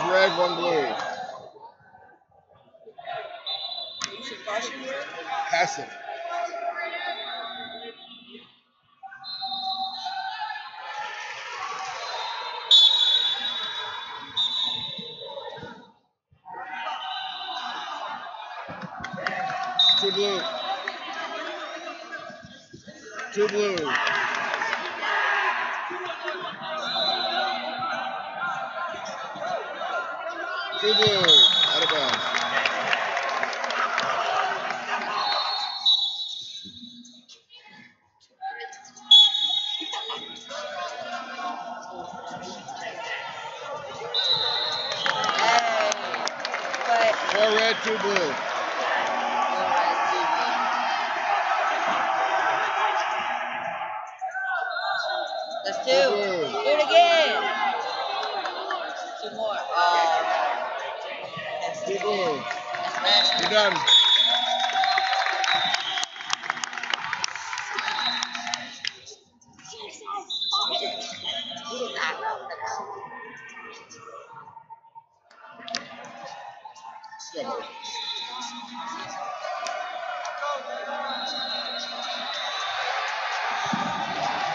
is red, one blue. Passive. Two blue. Two blue. Two blue. Out of bounds. Four red, two blue. That's two. Do it again. Two more. Two blue. That's You're done.